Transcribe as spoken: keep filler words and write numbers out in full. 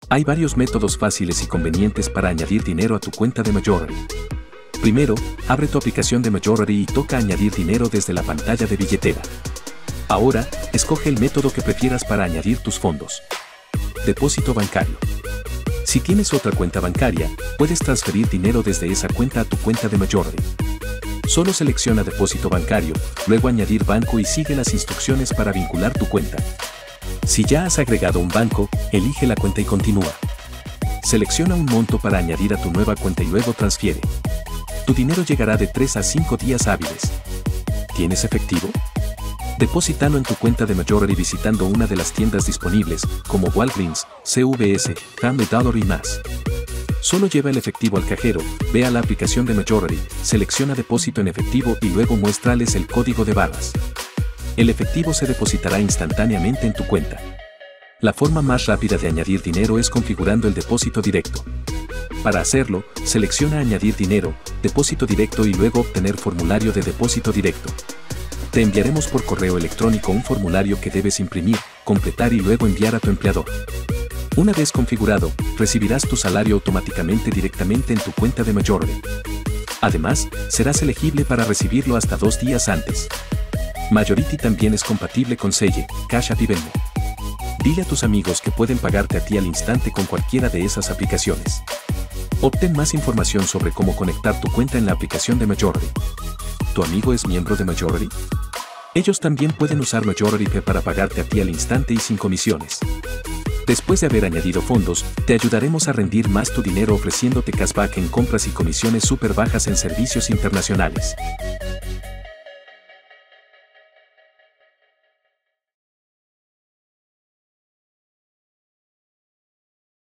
Hay varios métodos fáciles y convenientes para añadir dinero a tu cuenta de Majority. Primero, abre tu aplicación de Majority y toca añadir dinero desde la pantalla de billetera. Ahora, escoge el método que prefieras para añadir tus fondos. Depósito bancario. Si tienes otra cuenta bancaria, puedes transferir dinero desde esa cuenta a tu cuenta de Majority. Solo selecciona depósito bancario, luego añadir banco y sigue las instrucciones para vincular tu cuenta. Si ya has agregado un banco, elige la cuenta y continúa. Selecciona un monto para añadir a tu nueva cuenta y luego transfiere. Tu dinero llegará de tres a cinco días hábiles. ¿Tienes efectivo? Deposítalo en tu cuenta de Majority visitando una de las tiendas disponibles, como Walgreens, C V S, Family Dollar y más. Solo lleva el efectivo al cajero, ve a la aplicación de Majority, selecciona depósito en efectivo y luego muéstrales el código de barras. El efectivo se depositará instantáneamente en tu cuenta. La forma más rápida de añadir dinero es configurando el depósito directo. Para hacerlo, selecciona Añadir dinero, Depósito directo y luego Obtener formulario de depósito directo. Te enviaremos por correo electrónico un formulario que debes imprimir, completar y luego enviar a tu empleador. Una vez configurado, recibirás tu salario automáticamente directamente en tu cuenta de Majority. Además, serás elegible para recibirlo hasta dos días antes. Majority también es compatible con Zelle, Cash App y Venmo. Dile a tus amigos que pueden pagarte a ti al instante con cualquiera de esas aplicaciones. Obtén más información sobre cómo conectar tu cuenta en la aplicación de Majority. ¿Tu amigo es miembro de Majority? Ellos también pueden usar Majority Pay para pagarte a ti al instante y sin comisiones. Después de haber añadido fondos, te ayudaremos a rendir más tu dinero ofreciéndote cashback en compras y comisiones súper bajas en servicios internacionales.